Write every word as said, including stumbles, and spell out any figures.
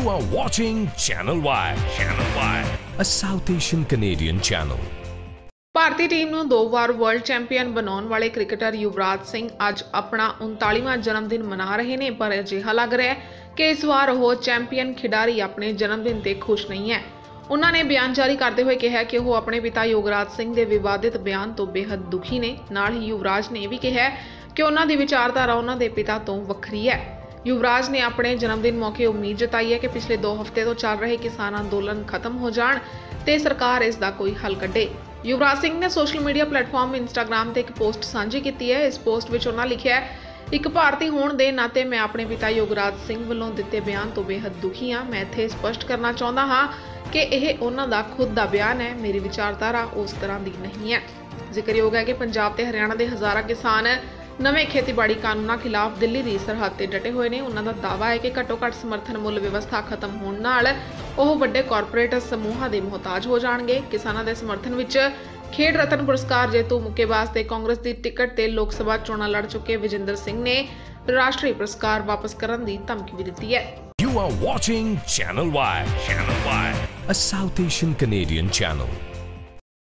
You are watching Channel Y. Channel Y, a South Asian Canadian channel. ਭਾਰਤੀ team ਨੂੰ ਦੋ ਵਾਰ world champion ਬਣਾਉਣ ਵਾਲੇ ਕ੍ਰਿਕਟਰ ਯੁਵਰਾਜ ਸਿੰਘ ਅੱਜ ਆਪਣਾ ਉਨਤਾਲੀਵਾਂ ਜਨਮ ਦਿਨ ਮਨਾ ਰਹੇ ਨੇ, ਪਰ ਅਜਿਹਾ ਲੱਗ ਰਿਹਾ ਹੈ ਕਿ ਇਸ ਵਾਰ ਉਹ ਚੈਂਪੀਅਨ ਖਿਡਾਰੀ ਆਪਣੇ ਜਨਮ ਦਿਨ ਤੇ ਖੁਸ਼ ਨਹੀਂ ਹੈ। ਉਹਨਾਂ ਨੇ ਬਿਆਨ ਜਾਰੀ ਕਰਦੇ ਹੋਏ ਕਿਹਾ ਕਿ ਉਹ ਆਪਣੇ ਪਿਤਾ ਯੋਗਰਾਜ ਸਿੰਘ ਦੇ ਵਿਵਾਦਿਤ ਬਿਆਨ ਤੋਂ ਬੇहद ਦੁਖੀ ਨੇ। ਨਾਲ ਹੀ ਯੁਵਰਾਜ ਨੇ ਇਹ ਵੀ ਕਿਹਾ ਕਿ ਉਹਨਾਂ ਦੀ ਵਿਚਾਰਧਾਰਾ ਉਹਨਾਂ ਦੇ ਪਿਤਾ ਤੋਂ ਵੱਖਰੀ ਹੈ। युवराज ने अपने जन्मदिन मौके उम्मीद जताई है कि पिछले दो हफ्ते तो चल रहे किसान अंदोलन खत्म हो जाण ते सरकार इसका कोई हल कढे। युवराज सिंह ने सोशल मीडिया प्लेटफॉर्म इंस्टाग्राम ते एक पोस्ट साझी की है। इस पोस्ट विच उन्होंने लिखा है, एक भारती होने के नाते मैं अपने पिता योगराज सिंह वालों दिते बयान तो बेहद दुखी हाँ। मैं इत्थे स्पष्ट करना चाहता हाँ कि यह उन्हां दा खुद दा बयान है, मेरी विचारधारा उस तरह की नहीं है। जिक्रयोग है कि पंजाब ते हरियाणा के हज़ारां किसान नਵੇਂ ਖੇਤੀਬਾੜੀ ਕਾਨੂੰਨਾਂ ਖਿਲਾਫ ਦਿੱਲੀ ਦੀ ਸਰਹੱਦ ਤੇ ਡਟੇ ਹੋਏ ਨੇ। ਉਹਨਾਂ ਦਾ ਦਾਅਵਾ ਹੈ ਕਿ ਘੱਟੋ ਘੱਟ ਸਮਰਥਨ ਮੁੱਲ ਵਿਵਸਥਾ ਖਤਮ ਹੋਣ ਨਾਲ ਉਹ ਵੱਡੇ ਕਾਰਪੋਰੇਟ ਸਮੂਹਾਂ ਦੇ ਮੁਹਤਾਜ ਹੋ ਜਾਣਗੇ। ਕਿਸਾਨਾਂ ਦੇ ਸਮਰਥਨ ਵਿੱਚ ਖੇਡ ਰਤਨ ਪੁਰਸਕਾਰ ਜੇਤੂ ਮੁੱਕੇਬਾਜ਼ ਤੇ ਕਾਂਗਰਸ ਦੀ ਟਿਕਟ ਤੇ ਲੋਕ ਸਭਾ ਚੋਣਾਂ ਲੜ ਚੁੱਕੇ ਵਿਜੇਂਦਰ ਸਿੰਘ ਨੇ ਰਾਸ਼ਟਰੀ ਪੁਰਸਕਾਰ ਵਾਪਸ ਕਰਨ ਦੀ ਧਮਕੀ ਵੀ ਦਿੱਤੀ ਹੈ। You are watching Channel Y. Channel Y, a South Asian Canadian channel.